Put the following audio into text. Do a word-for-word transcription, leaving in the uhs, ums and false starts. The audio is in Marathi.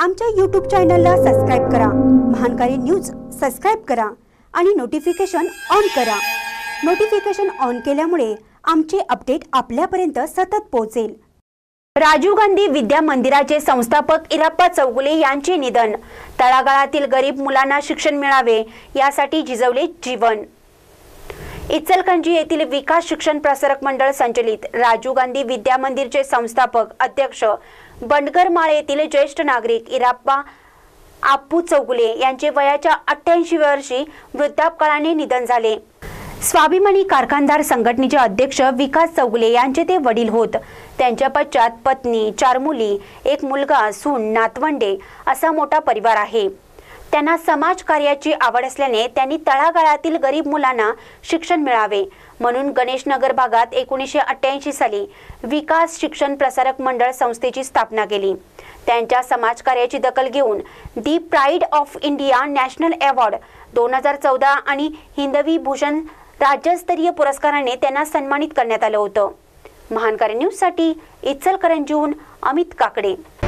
आमच्या यूट्यूब चॅनलला सबस्क्राइब करा, महानकारी न्यूज सबस्क्राइब करा आणि नोटिफिकेशन ऑन करा। नोटिफिकेशन ऑन केल्यामुळे आमचे अपडेट आपल्यापर्यंत सतत पोहोचेल। राजीव गांधी विद्या मंदिराचे संस्थापक इराप्पा चौगुले यांचे निधन। तळागाळातील गरीब मुलांना शिक्षण मिळावे यासाठी झिजवले जीवन। इचलकरंजी येथील विकास शिक्षण प्रसारक मंडळ संचलित राजीव गांधी विद्या मंदिरचे संस्थापक अध्यक्ष बंडगरमाळ येथील ज्येष्ठ नागरिक इराप्पा आप्पू चौगुले यांचे वयाच्या अठ्ठ्याऐंशीव्या वर्षी वृद्धापकाळाने निधन झाले। स्वाभिमानी कारखानदार संघटनेचे अध्यक्ष विकास चौगुले यांचे ते वडील होत। त्यांच्या पश्चात पत्नी, चार मुली, एक मुलगा, सून, नातवंडे असा मोठा परिवार आहे। त्यांना समाज कार्याची आवड असल्याने त्यांनी तळागाळातील गरीब मुलांना शिक्षण मिळावे म्हणून गणेशनगर भागात एकोणीसशे अठ्ठ्याऐंशी साली विकास शिक्षण प्रसारक मंडळ संस्थेची स्थापना केली। त्यांच्या समाजकार्याची दखल घेऊन the pride of India national award दोन हजार चौदा आणि हिंदवी भूषण राज्यस्तरीय पुरस्काराने त्यांना सन्मानित करण्यात आलं होतं। महानकारी न्यूज साठी इचलकरंजीहून अमित काकडे।